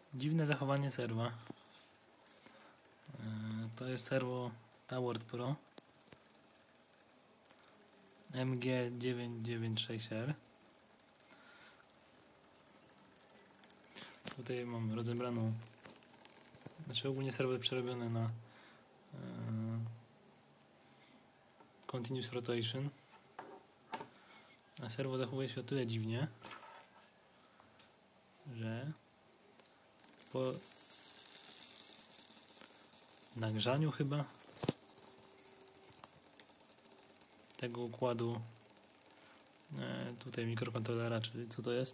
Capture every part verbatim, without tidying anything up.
Dziwne zachowanie serwa. To jest serwo Toward Pro M G dziewięćset dziewięćdziesiąt sześć R. Tutaj mam rozebraną, znaczy ogólnie serwer przerobiony na yy, Continuous Rotation, a serwo zachowuje się o tyle dziwnie, że po nagrzaniu chyba tego układu yy, tutaj mikrokontrolera, czyli co to jest?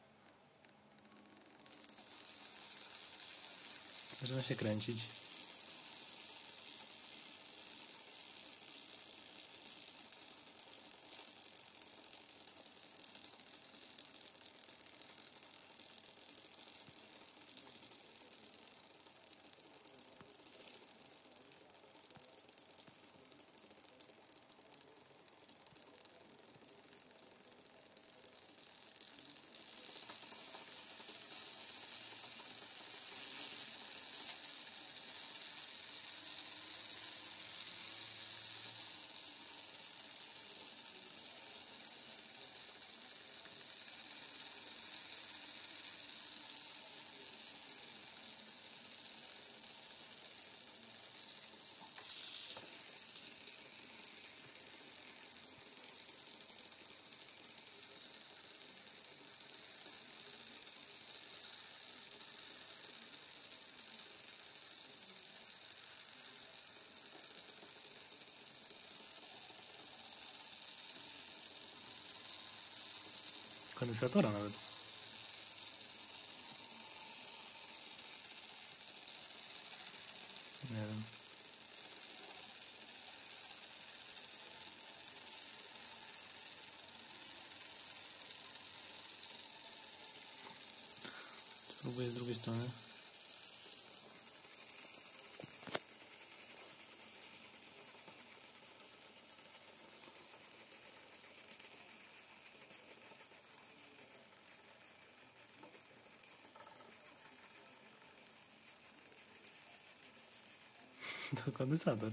Zaczyna się kręcić. Kondensatora nawet. Nie wiem. Spróbuję z drugiej strony. To kondensator.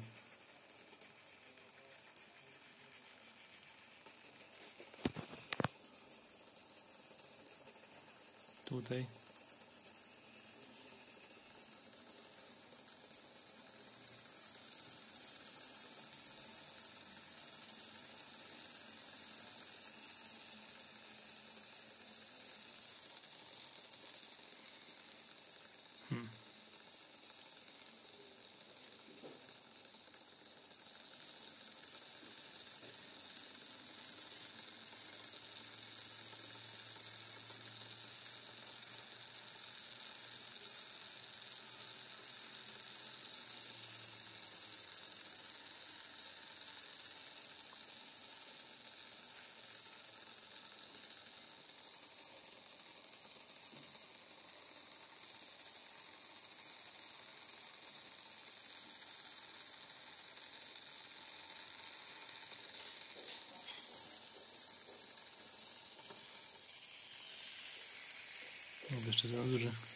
Tutaj. Hmm. No, jeszcze za duży.